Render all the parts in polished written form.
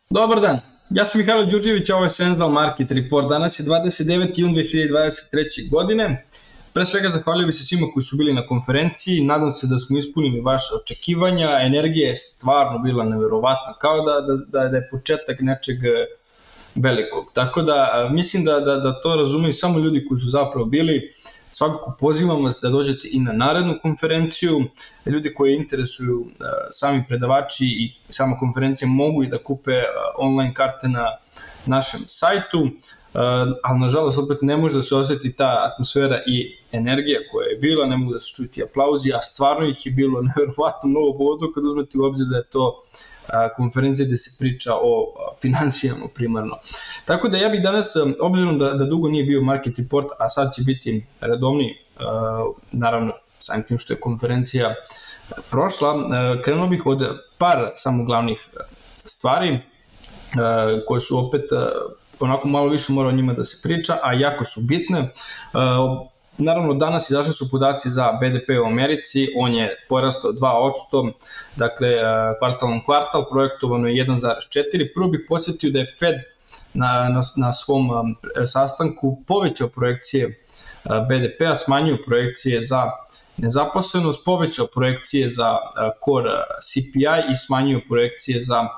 Dobar dan, ja sam Mihajlo Đurđević, a ovo je Sensdal Market Report. Danas je 29. jun 2023. godine. Pre svega zahvalio bih se svima koji su bili na konferenciji, nadam se da smo ispunili vaše očekivanja, energija je stvarno bila neverovatna, kao da je početak nečeg velikog. Tako da mislim da to razumeju samo ljudi koji su zapravo bili. Svakako pozivam vas da dođete i na narednu konferenciju. Ljudi koji interesuju sami predavači i sama konferencija mogu i da kupe online karte na našem sajtu, ali nažalost opet ne može da se osjeti ta atmosfera i energija koja je bila, ne mogu da se čuju ti aplauzi, a stvarno ih je bilo neverovatno mnogo, pogotovo kad uzmete u obzir da je to konferencija gde se priča o finansijama primarno. Tako da ja bih danas, obzirom da dugo nije bio Market Report, a sad će biti redovni, naravno samim tim što je konferencija prošla, krenuo bih od par samo glavnih stvari koje su opet onako malo više mora o njima da se priča, a jako su bitne. Naravno, danas izašli su podaci za BDP u Americi, on je porastao 2%, dakle, kvartal, projektovano je 1,4%. Prvo bih podsjetio da je Fed na svom sastanku povećao projekcije BDP-a, smanjio projekcije za nezaposlenost, povećao projekcije za core CPI i smanjio projekcije za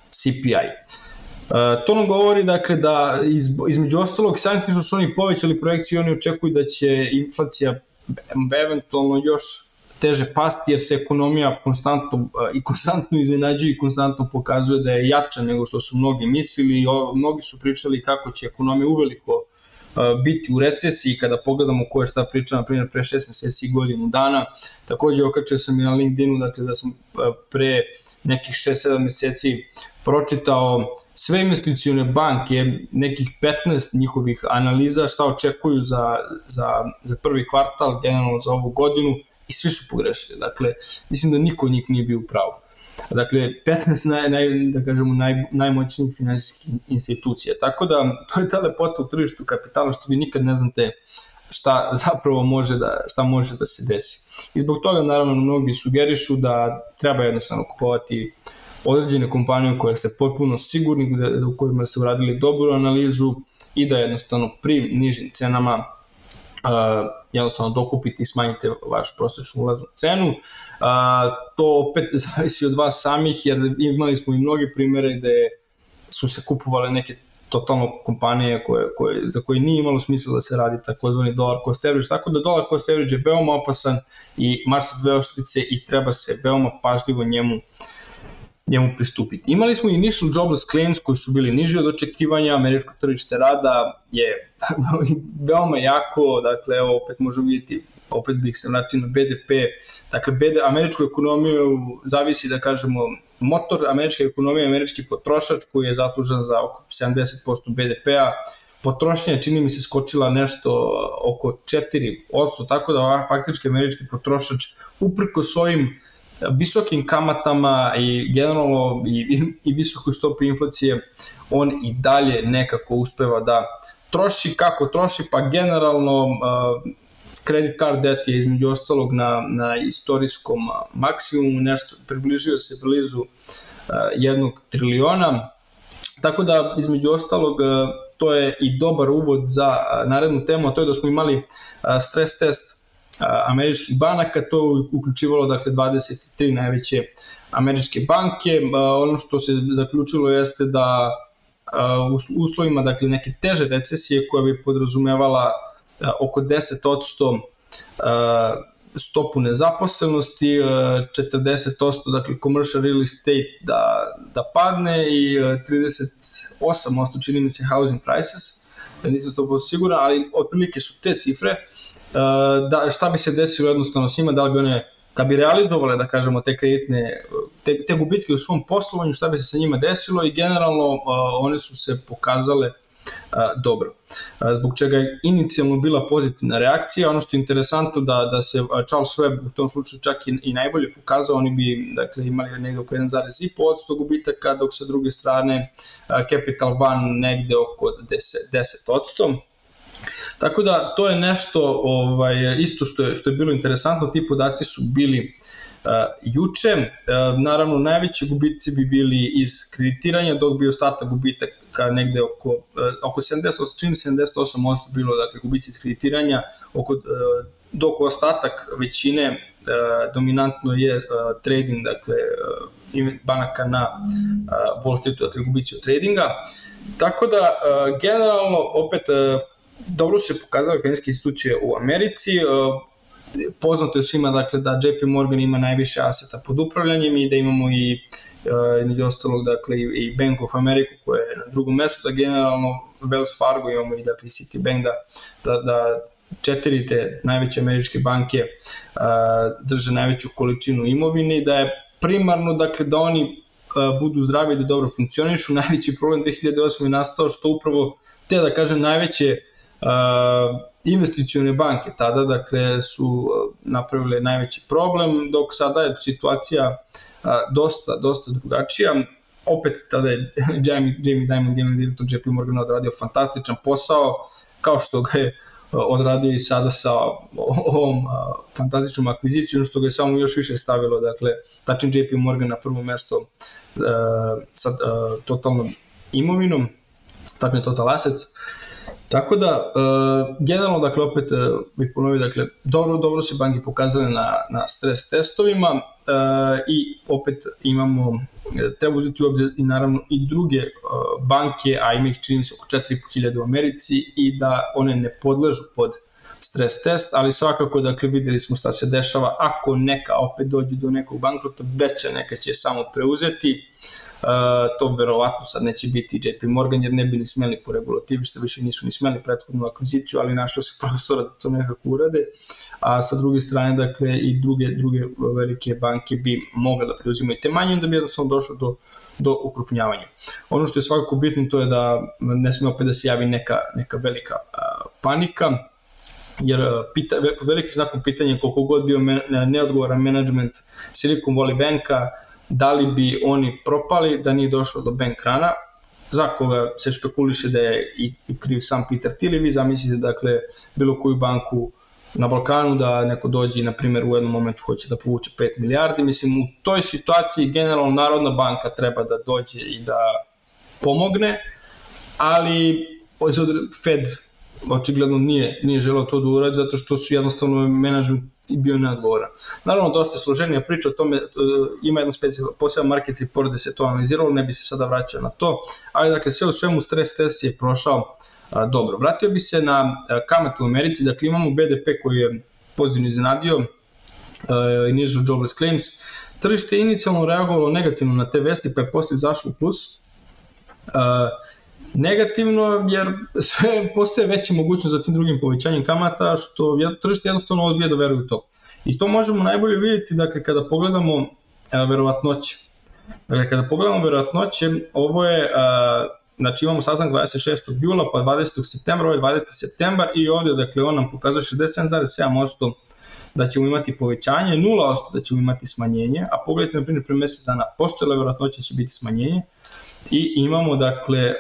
CPI. To nam govori dakle da između ostalog samim tim što su oni povećali projekciju, oni očekuju da će inflacija eventualno još teže pasti jer se ekonomija konstantno iznenađuje i konstantno pokazuje da je jača nego što su mnogi mislili. Mnogi su pričali kako će ekonomija uveliko biti u recesiji kada pogledamo ko je šta priča, na primjer pre 6 meseci i godinu dana. Takođe okačio sam i na LinkedInu dakle, da sam pre nekih 6-7 meseci pročitao sve investicione banke, nekih 15 njihovih analiza šta očekuju za prvi kvartal, generalno za ovu godinu, i svi su pogrešili. Dakle, mislim da niko od njih nije bio u pravu. Dakle, 15 da kažemo, najmoćnijih finansijskih institucija. Tako da, to je ta lepota u tržištu kapitala što vi nikad ne znate šta zapravo može da se desi. I zbog toga, naravno, mnogi sugerišu da treba jednostavno kupovati određene kompanije koje ste potpuno sigurni, u kojima ste uradili dobru analizu i da jednostavno pri nižim cenama jednostavno dokupite i smanjite vašu prosečnu ulaznu cenu. To opet zavisi od vas samih, jer imali smo i mnoge primere gde su se kupovale neke totalno kompanije za koje nije imalo smisla da se radi takozvani dollar cost average, tako da dollar cost average je veoma opasan i mač sa dve oštrice i treba se veoma pažljivo njemu pristupiti. Imali smo initial jobless claims koji su bili niži od očekivanja, američko tržište rada je veoma jako, dakle evo opet možemo vidjeti, opet bih se vratio na BDP, dakle američku ekonomiju zavisi da kažemo motor američke ekonomije, američki potrošač koji je zaslužan za oko 70% BDP-a, potrošnja je čini mi se skočila nešto oko 4%, tako da faktički američki potrošač uprko svojim visokim kamatama i generalno i visokoj stopi inflacije, on i dalje nekako uspeva da troši. Kako troši? Pa generalno credit card debt je između ostalog na istorijskom maksimumu, nešto približio se blizu 1 triliona, tako da između ostalog to je i dobar uvod za narednu temu, a to je da smo imali stres test američkih banaka, to je uključivalo dakle 23 najveće američke banke. Ono što se zaključilo jeste da u uslovima dakle neke teže recesije koja bi podrazumevala oko 10% stopu nezaposlenosti, 40% dakle commercial real estate da padne i 38% čini mi se housing prices, nisam 100% siguran, ali otprilike su te cifre. Šta bi se desilo jednostavno s njima, da li bi one, kad bi realizovale, da kažemo, te kreditne, te gubitke u svom poslovanju, šta bi se sa njima desilo, i generalno one su se pokazale dobro. Zbog čega je inicijalno bila pozitivna reakcija. Ono što je interesantno da se Charles Schwab u tom slučaju čak i najbolje pokazao, oni bi dakle, imali negde oko 1,5% gubitaka, dok sa druge strane Capital One negde oko 10%. Tako da to je nešto isto što je bilo interesantno, ti podaci su bili juče. Naravno, najveći gubici bi bili iz kreditiranja, dok bi ostatak gubitaka negde oko 78% bilo, dakle, gubici iz kreditiranja, dok ostatak većine dominantno je trading, dakle, banaka na Wall Streetu, dakle, gubici od tradinga. Tako da, generalno, opet, dobro su se pokazale finansijske institucije u Americi. Poznato je svima, dakle, da JP Morgan ima najviše aseta pod upravljanjem i da imamo i među ostalog, dakle, i Bank of America koja je na drugom mestu, da generalno Wells Fargo imamo i, dakle, Citibank, da četiri te najveće američke banke drže najveću količinu imovine i da je primarno, dakle, da oni budu zdravi i da dobro funkcionišu. Najveći problem 2008. je nastao što upravo te, da kažem, najveće investicione banke tada, dakle, su napravile najveći problem, dok sada je situacija dosta drugačija. Opet tada je Jamie Dimon, direktor JP Morgana, odradio fantastičan posao, kao što ga je odradio i sada sa ovom fantastičnom akvizicijom, što ga je samo još više stavilo, dakle, tačin JP Morgan na prvo mesto sa totalnom imovinom, tačin total assets. Tako da, generalno, dakle, opet bih ponovio, dakle, dobro se banke pokazale na stres testovima i opet imamo, treba uzeti u obzir i naravno i druge banke, a ima ih, čini se, oko 4.500 u Americi, i da one ne podležu pod stres test, ali svakako, dakle, videli smo šta se dešava ako neka opet dođe do nekog bankrota, veća neka će samo preuzeti. To verovatno sad neće biti JP Morgan, jer ne bi ni smeli po regulativi, što više nisu ni smeli prethodnu akviziciju, ali našlo se prostora da to nekako urade, a sa druge strane, dakle, i druge velike banke bi mogle da preuzimaju te manje, onda bi jednostavno došlo do ukrupnjavanja. Ono što je svakako bitno, to je da ne sme opet da se javi neka velika panika, jer veliki znakom pitanja je koliko god bio neodgovoran menadžment Silicon Valley Banka, da li bi oni propali da nije došlo do bank rana, za koga se špekuliše da je i kriv sam Peter Thiel. Vi zamislite, dakle, bilo koju banku na Balkanu da neko dođe i, na primjer, u jednom momentu hoće da povuče 5 milijardi. Mislim, u toj situaciji generalno Narodna banka treba da dođe i da pomogne, ali Fed očigledno nije želeo to da uradi, zato što su jednostavno menadžment bio neodgovoran. Naravno, dosta je složenija priča o tome, ima jedan poseban market report gde se to analiziralo, ne bi se sada vraćao na to, ali, dakle, sve u svemu stres test je prošao dobro. Vratio bi se na kamatu u Americi, dakle, imamo BDP koji je pozitivno iznenadio, initial jobless claims. Tržište je inicijalno reagovalo negativno na te vesti, pa je posle izašlo u plus. Negativno, jer sve postoje veća mogućnost za tim drugim povećanjem kamata, što tržište jednostavno odbija da veruje u to. I to možemo najbolje vidjeti, dakle, kada pogledamo verovatnoće. Dakle, kada pogledamo verovatnoće, ovo je, znači, imamo sastanak 26. jula, pa 20. septembra, ovo je 20. septembar, i ovdje, dakle, on nam pokazuje 67,7% da ćemo imati povećanje, 0% da ćemo imati smanjenje, a pogledajte, na primjer, pre mesec dana postojala verovatnoća će biti smanjenje, i imamo, dakle,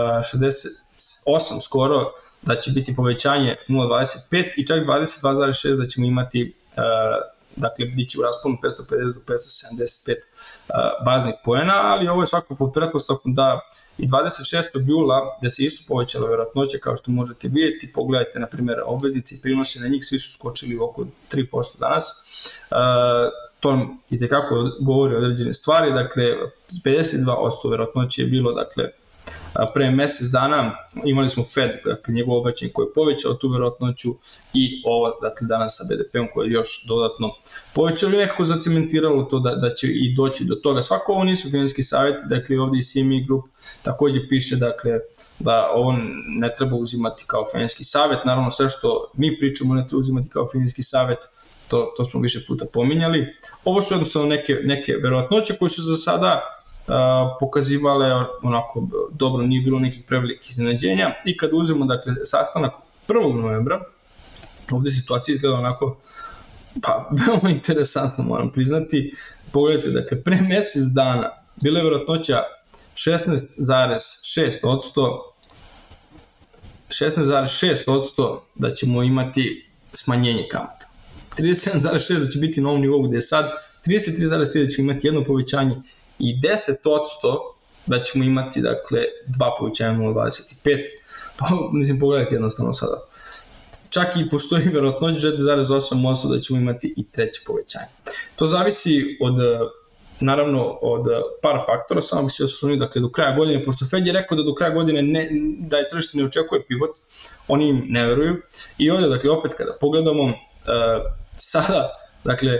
68 skoro da će biti povećanje 0,25 i čak 22,6 da ćemo imati, dakle, bit će u rasponu 550 do 575 baznih poena, ali ovo je svako pod pretpostavkom da i 26. jula, gde se isto povećala verovatnoća, kao što možete vidjeti, pogledajte, na primjer, obveznice i prinose na njih, svi su skočili oko 3% danas. To i tekako govori o određene stvari, dakle, 52% verovatnoće je bilo, dakle, pre mesec dana. Imali smo Fed, dakle, njegov obraćaj koji je povećao tu verovatnoću, i ovo, dakle, danas sa BDP-om koji je još dodatno povećao i nekako zacementiralo to da će i doći do toga. Svako ovo nisu finansijski savjeti, dakle, ovdje i CME Group takođe piše, dakle, da ovo ne treba uzimati kao finansijski savjet. Naravno, sve što mi pričamo ne treba uzimati kao finansijski savjet, to smo više puta pominjali. Ovo su jednostavno neke verovatnoće koje su za sada pokazivale onako dobro, nije bilo nekih prevelikih iznenađenja, i kad uzmemo, dakle, sastanak 1. novembra, ovde situacija izgleda onako, pa, veoma interesantno, moram priznati. Pogledajte, dakle, pre mesec dana bila je verovatnoća 16,6%, 16,6% da ćemo imati smanjenje kamata. 37,6% da će biti na ovom nivou gde je sad, 33,3% da ćemo imati jedno povećanje i 10% da ćemo imati, dakle, dva povećanja 0,25%. Pa, mislim, pogledajte jednostavno sada. Čak i postoji verovatnoća 4,8% da ćemo imati i treće povećanje. To zavisi od, naravno, od par faktora, samo bi se osvrnuo, dakle, do kraja godine, pošto Fed je rekao da do kraja godine da je tržište ne očekuje pivot, oni im ne veruju, i ovdje, dakle, opet kada pogledamo sada, dakle,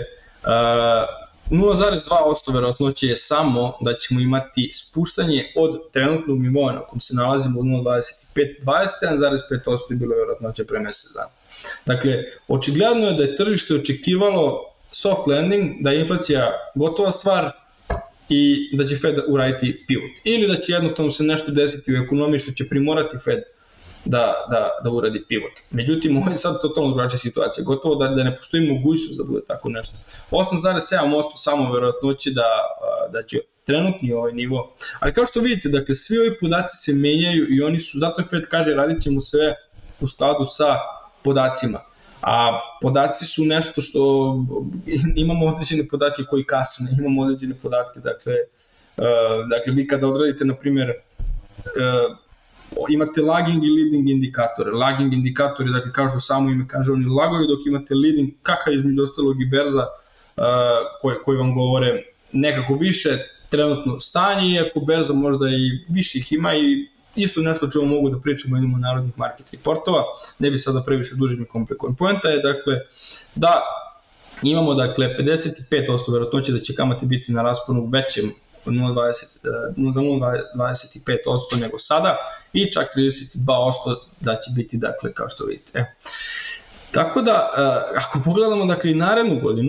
0,2% verovatnoće je samo da ćemo imati spuštanje od trenutnog nivoa na kom se nalazimo od 0,25, 27,5% je bilo verovatnoće pre mesec dana. Dakle, očigledno je da je tržište očekivalo soft landing, da je inflacija gotova stvar i da će Fed uraditi pivot. Ili da će jednostavno se nešto desiti u ekonomiji što će primorati Fed da uradi pivot. Međutim, ovo je sad totalno drugačija situacija. Gotovo da ne postoji mogućnost da bude tako nešto. 8,7% samo verovatnoće da će trenutni ovaj nivo. Ali kao što vidite, dakle, svi ovi podaci se menjaju i oni su, zato Fed kaže, radit ćemo sve u skladu sa podacima. A podaci su nešto što imamo određene podatke koji kasne, imamo određene podatke, dakle vi kada odradite, na primjer, imate lagging i leading indikatore. Lagging indikatori, dakle, kao što samo ime kaže, oni lagoju, dok imate leading, kakav između ostalog i berza, koji vam govore nekako više trenutno stanje, iako berza možda i više ih ima i isto nešto čemu mogu da pričamo jednom od narodnih market reportova, ne bi sada previše dužim i komplikovan. Poenta je, dakle, da imamo, dakle, 55% verovatnoće da će kamate biti na rasponu većem od 0,25% nego sada i čak 32% da će biti, dakle, kao što vidite. Tako da, ako pogledamo, dakle, i narednu godinu,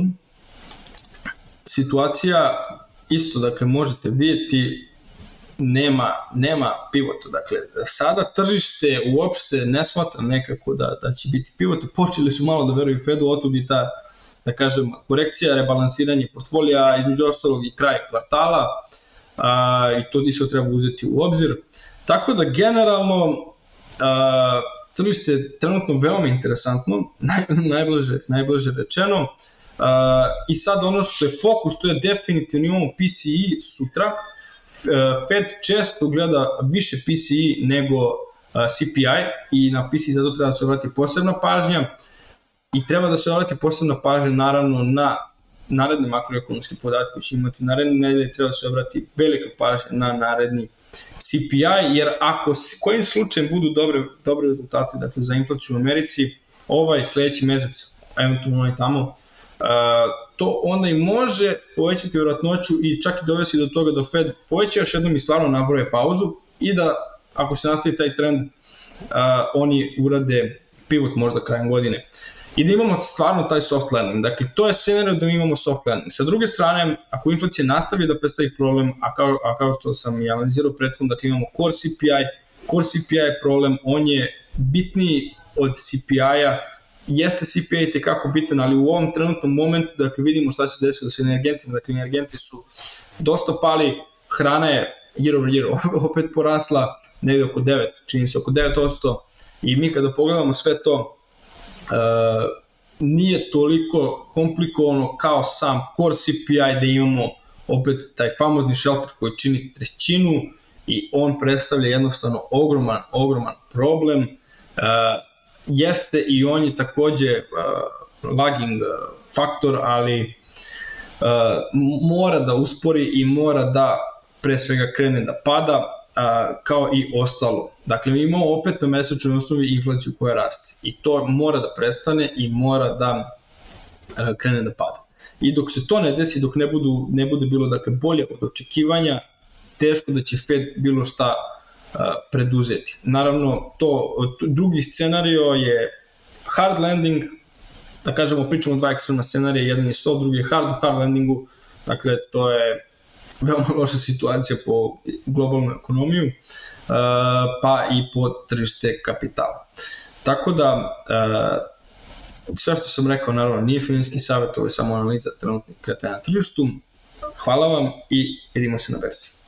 situacija isto, dakle, možete vidjeti, nema pivota. Dakle, sada tržište uopšte ne smatra nekako da će biti pivota. Počeli su malo da veruju Fedu, otud i ta, da kažem, korekcija, rebalansiranje portfolija, između ostalog i kraj kvartala, i to isto treba uzeti u obzir. Tako da, generalno, tržište je trenutno veoma interesantno, najbliže rečeno, i sad ono što je fokus, to je definitivno imamo PCE sutra. Fed često gleda više PCE nego CPI i na PCE zato treba da se obrati posebna pažnja i treba da se obrati posebna pažnja naravno na naredne makroekonomske podatke koji će imati naredne nedelje, treba da se obrati velika pažnja na naredni CPI, jer ako kojim slučajem budu dobre rezultate, dakle, za inflaciju u Americi, sledeći mesec, eventualno i tamo, to onda i može povećati vjerojatnoću i čak i dovesti do toga da Fed poveća još jednom i stvarno nabroje pauzu i da, ako se nastavi taj trend, oni urade pivot možda krajem godine. I da imamo stvarno taj soft landing. Dakle, to je scenario da imamo soft landing. Sa druge strane, ako inflacija nastavi da predstavi problem, a kao što sam i analizirao prethodno, dakle imamo core CPI je problem, on je bitniji od CPI-a, jeste CPI tekako bitan, ali u ovom trenutnom momentu, dakle, vidimo šta se desilo sa energentima, dakle, energenti su dosta pali, hrana je year over year opet porasla, negde oko 9%, čini se oko 9%, i mi kada pogledamo sve to, nije toliko komplikovano kao sam core CPI, da imamo opet taj famozni shelter koji čini trećinu i on predstavlja jednostavno ogroman problem. Jeste i on je takođe lagging faktor, ali mora da uspori i mora da pre svega krene da pada, kao i ostalo. Dakle, mi imamo opet na mesečnoj osnovi inflaciju koja raste i to mora da prestane i mora da krene da pada. I dok se to ne desi, dok ne bude bilo, dakle, bolje od očekivanja, teško da će Fed bilo šta preduzeti. Naravno, drugi scenario je hard landing, da kažemo, pričamo o dva ekstremna scenarija, jedan je soft, drugi je hard. U hard landingu, dakle, to je veoma loša situacija po globalnu ekonomiju, pa i po tržište kapitala. Tako da, sve što sam rekao, naravno, nije finansijski savjet, ovo je samo analiza trenutnih kretanja na tržištu. Hvala vam i vidimo se na berzi.